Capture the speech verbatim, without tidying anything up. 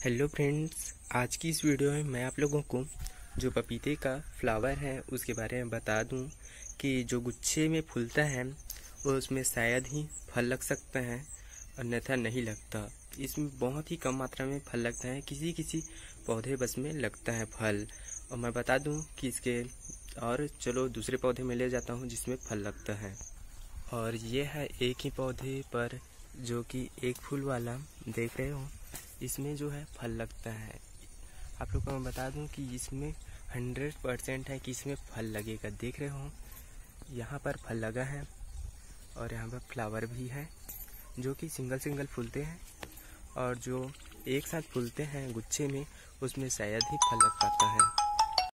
Hello friends, आज की इस वीडियो में मैं आप लोगों को जो पपीते का फ्लावर है उसके बारे में बता दूं कि जो गुच्छे में फूलता है वो उसमें शायद ही फल लग सकता है, अन्यथा नहीं लगता। इसमें बहुत ही कम मात्रा में फल लगता है, किसी किसी पौधे बस में लगता है फल। और मैं बता दूं कि इसके और चलो दूसरे पौधे में ले जाता हूं जिसमें फल लगता है। और ये है एक ही पौधे पर जो कि एक फूल वाला देख रहे हो, इसमें जो है फल लगता है। आप लोग को मैं बता दूं कि इसमें हंड्रेड परसेंट है कि इसमें फल लगेगा। देख रहे हो यहाँ पर फल लगा है और यहाँ पर फ्लावर भी है जो कि सिंगल सिंगल फूलते हैं, और जो एक साथ फूलते हैं गुच्छे में उसमें शायद ही फल लग पाता है।